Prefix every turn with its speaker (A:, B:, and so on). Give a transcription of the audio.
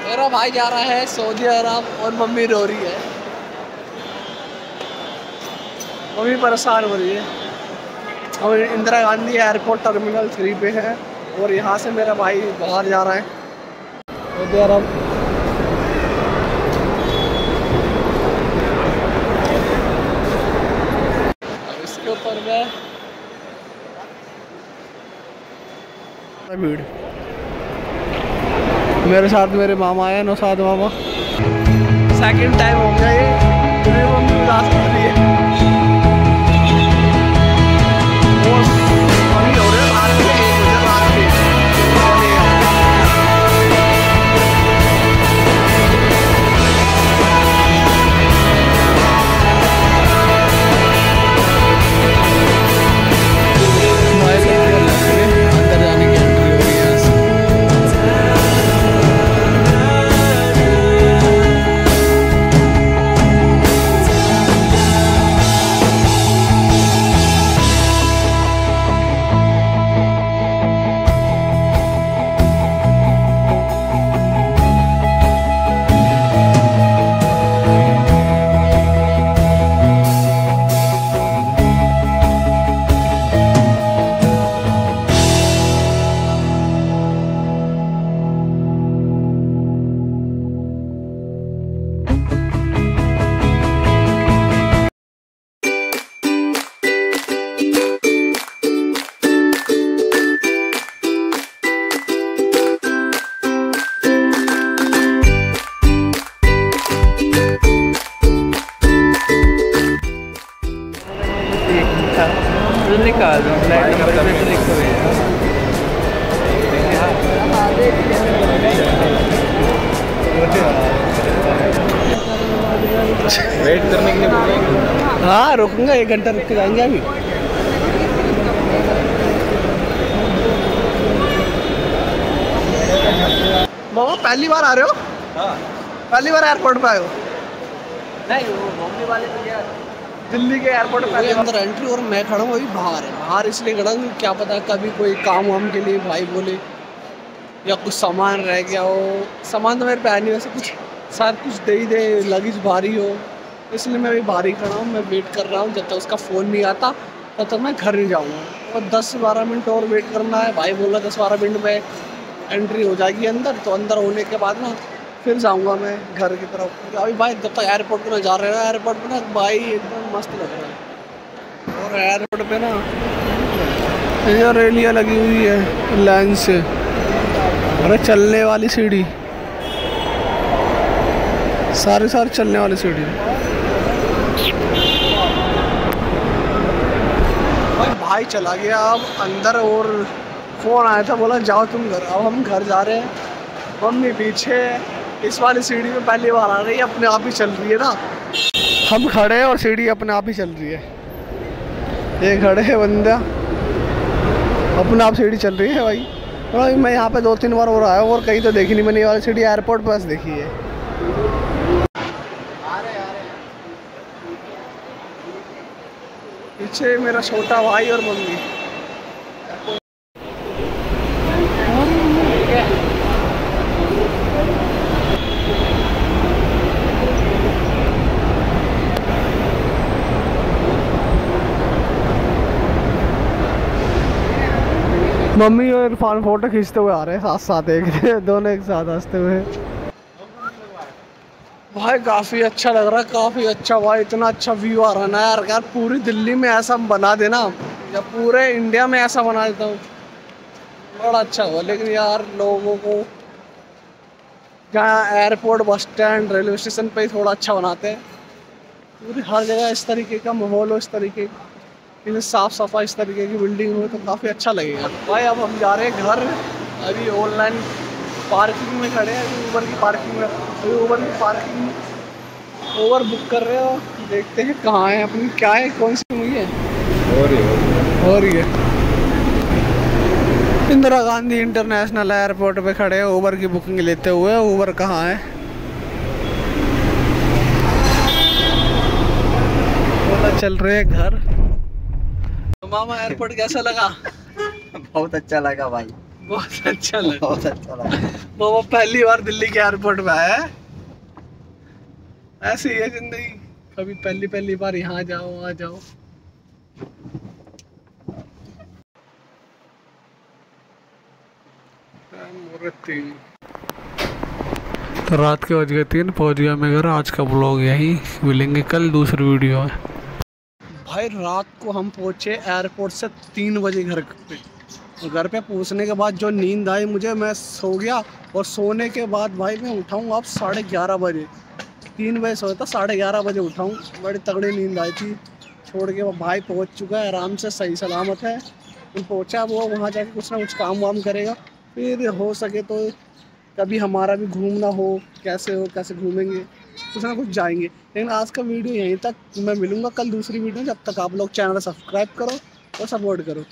A: मेरा भाई जा रहा है सऊदी अरब और मम्मी रो रही है। मम्मी परेशान हो रही है। हम इंदिरा गांधी एयरपोर्ट टर्मिनल 3 पे है और यहाँ से मेरा भाई बाहर जा रहा है सऊदी अरब। अब इसके ऊपर मैं भीड़, मेरे साथ मेरे मामा आए, नौशाद मामा। सेकंड टाइम हो गया ये, मेरी मम्मी उदास कर रही है। हो रहे रात में 1 बजे रात में। अंदर जाने की एंट्री हो रही है। निकाल फ्लाइट नंबर पे लिखे हुए हैं। वेट करने के लिए बोलेंगे। हाँ रुकूंगा, 1 घंटा रुक के जाएंगे अभी। मामा पहली बार आ रहे हो? हाँ पहली बार एयरपोर्ट पे आए हो? नहीं वो बॉम्बे वाले तो गया दिल्ली के एयरपोर्ट पे अंदर एंट्री और मैं खड़ा हूँ अभी बाहर है। बाहर इसलिए खड़ा हूँ क्या पता कभी कोई काम वाम के लिए भाई बोले या कुछ सामान रह गया हो। सामान तो मेरे पे नहीं, वैसे कुछ शायद कुछ दे ही दे, लगेज भारी हो, इसलिए मैं अभी बाहर ही खड़ा हूँ। मैं वेट कर रहा हूँ जब तक उसका फ़ोन नहीं आता तब तक मैं घर नहीं जाऊँगा। और 10-12 मिनट और वेट करना है। भाई बोला 10-12 मिनट में एंट्री हो जाएगी अंदर, तो अंदर होने के बाद ना फिर जाऊंगा मैं घर की तरफ। अभी भाई जब तक एयरपोर्ट पे ना जा रहे हैं, एयरपोर्ट पे ना भाई एकदम मस्त लग रहा है। और एयरपोर्ट पे ना ये रेलियाँ लगी हुई है लाइन से, अरे चलने वाली सीढ़ी, सारे चलने वाली सीढ़ी। भाई चला गया अब अंदर और फ़ोन आया था, बोला जाओ तुम घर। अब हम घर जा रहे हैं, मम्मी पीछे इस वाली सीढ़ी में पहली बार आ रही है, अपने आप ही चल रही है ना। हम खड़े हैं और सीढ़ी अपने आप ही चल रही है। ये खड़े है बंदा, अपने आप सीढ़ी चल रही है भाई। और मैं यहाँ पे 2-3 बार हो रहा है और कहीं तो देखी नहीं मैंने ये वाली सीढ़ी, एयरपोर्ट पर बस देखी है। पीछे मेरा छोटा भाई और मम्मी। मम्मी और इरफान फोटो खींचते हुए आ रहे हैं साथ साथ, एक दोनों एक साथ हंसते हुए। भाई काफ़ी अच्छा लग रहा है, काफ़ी अच्छा भाई। इतना अच्छा व्यू आ रहा है ना यार पूरी दिल्ली में ऐसा बना देना या पूरे इंडिया में ऐसा बना देता हूँ बड़ा अच्छा हुआ। लेकिन यार लोगों को जहाँ airport, bus stand, railway station पे ही थोड़ा अच्छा बनाते हैं। पूरी हर जगह इस तरीके का माहौल हो, इस तरीके की साफ़ सफाई, इस तरीके की बिल्डिंग हो तो काफ़ी अच्छा लगेगा। भाई अब हम जा रहे हैं घर। अभी ऑनलाइन पार्किंग में खड़े हैं, ऊबर की पार्किंग में। अभी ऊबर की पार्किंग ओवर बुक कर रहे हो, देखते हैं कहाँ है अपनी, क्या है, कौन सी मूवी है हो रही है। इंदिरा गांधी इंटरनेशनल एयरपोर्ट पे खड़े हैं ऊबर की बुकिंग लेते हुए। ऊबर कहाँ है? चल रहे हैं घर। तो मामा एयरपोर्ट कैसा लगा?
B: बहुत अच्छा लगा भाई,
A: बहुत अच्छा लगा, बहुत अच्छा लगा। वो पहली बार दिल्ली के एयरपोर्ट में आया है। ऐसी है जिंदगी, कभी पहली पहली बार यहाँ जाओ वहाँ जाओ। तो रात के बज गए 3, पहुँच गया मैं घर। आज का ब्लॉग यही, मिलेंगे कल दूसरी वीडियो में। भाई रात को हम पहुँचे एयरपोर्ट से 3 बजे घर पे। घर पे पहुँचने के बाद जो नींद आई मुझे, मैं सो गया। और सोने के बाद भाई मैं उठाऊँ अब 11:30 बजे। 3 बजे सोया था, 11:30 बजे उठाऊँ। बड़ी तगड़ी नींद आई थी। छोड़ के वो भाई पहुँच चुका है आराम से, सही सलामत है। पहुँचा वो, वहाँ जाके कुछ ना कुछ काम वाम करेगा। फिर हो सके तो कभी हमारा भी घूमना हो, कैसे घूमेंगे, कुछ ना कुछ जाएंगे। लेकिन आज का वीडियो यहीं तक। मैं मिलूंगा कल दूसरी वीडियो। जब तक आप लोग चैनल सब्सक्राइब करो और सपोर्ट करो।